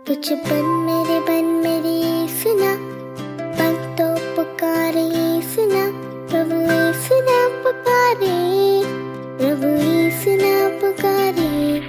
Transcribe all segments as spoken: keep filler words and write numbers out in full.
कुछ बन मेरे बन मेरी सुना, बन तो पुकारे सुना, प्रभु सुना पुकारे, प्रभु सुना पुकारे।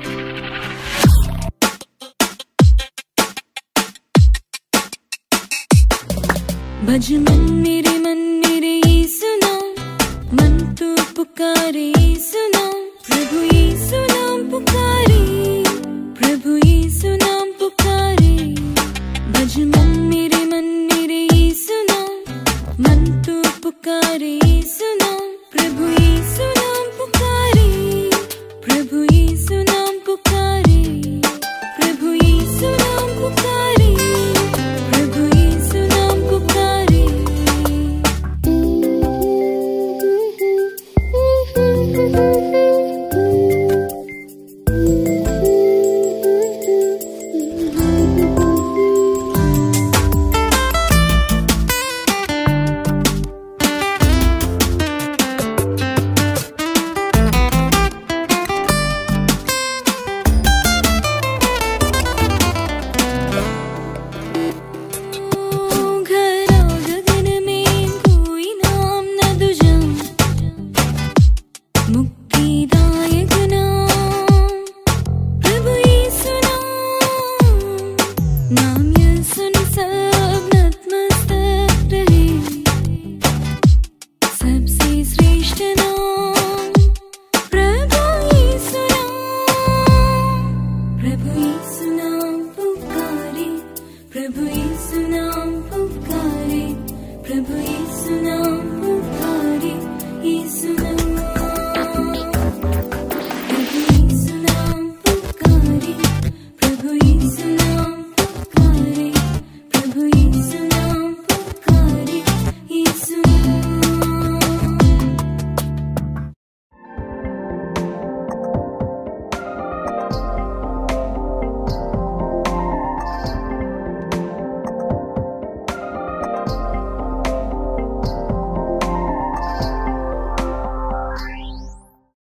भज मन मेरे मन मेरे सुना, मन तो पुकारे सुना, प्रभु यीशु नाम पुकारे, प्रभु यीशु नाम पुकारे। भज मन मेरे मन मेरे सुना, मन तो पुकारे सुना, प्रभु यीशु नाम पुकारे, प्रभु यीशु नाम पुकारे, प्रभु यीशु नाम पुकारे, प्रभु यीशु नाम पुकारे। Mm-hmm.